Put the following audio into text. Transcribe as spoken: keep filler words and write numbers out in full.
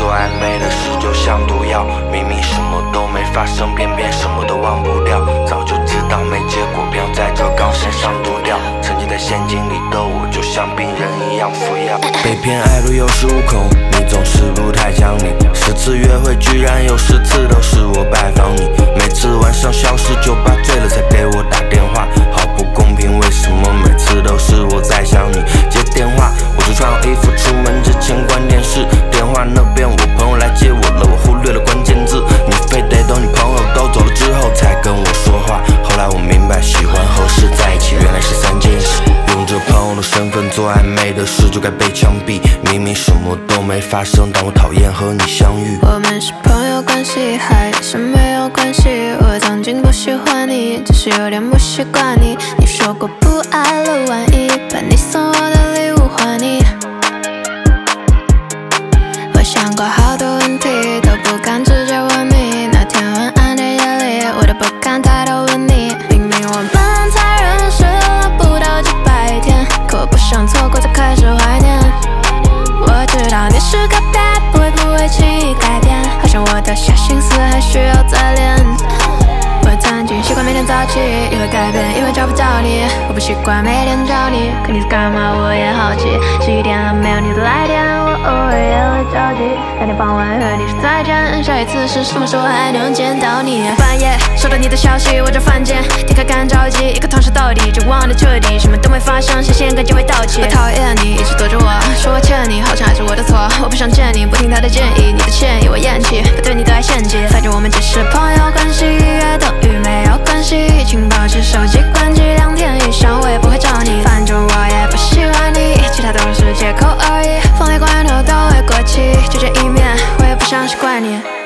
做暧昧的事就像毒药，明明什么都没发生，偏偏什么都忘不掉。早就知道没结果，偏要在这钢线上毒掉。沉浸在陷阱里的我，就像病人一样服药。被骗爱路有恃无恐，你总是不太讲理。十次约会居然有十次都是我拜访你，每次晚上消失，酒吧醉了才给我打电话，好不公平，为什么每次都是我在想你？接电话，我就穿好衣服出门之前关电视。电话那边我朋友来接我了，我忽略了关键字，你非得等你朋友都走了之后才跟我说话。后来我明白，喜欢和是在一起原来是三件事。用着朋友的身份做暧昧的事就该被枪毙，明明什么都没发生，但我讨厌和你相遇。 我们是朋友关系还是没有关系？我曾经不喜欢你，只是有点不习惯你。你说过不爱了，万一把你送我的礼物还你。我想过好多问题，都不敢直接问你。那天晚安的夜里，我都不敢抬头问你。明明我们才认识了不到几百天，可我不想错过，才开始怀念。我知道你是个 bad boy， 不会轻易改变，好像我的小心思还需要再练。我曾经习惯每天早起，也会改变，因为找不到你。我不习惯每天找你，可你在干嘛我也好奇。十一点了没有你的来电，我偶尔也会着急。那天傍晚和你说再见，下一次是什么时候还能见到你？半夜收到你的消息，我就犯贱，点开干着急，一个同事到底就忘得彻底，什么都没发生，新鲜感就会到期。我讨厌你，一直躲着我，说我欠你，好像还是我的错。我不想见你，不听他的建议，你的歉意我厌弃，把对你的爱献祭。反正我们只是朋友关系，也等于没有关系。请保持手机关机，两天以上我也不会找你。反正我也不喜欢你，其他都是借口而已。风雷罐头都会过期，就这一面，我也不想习惯你。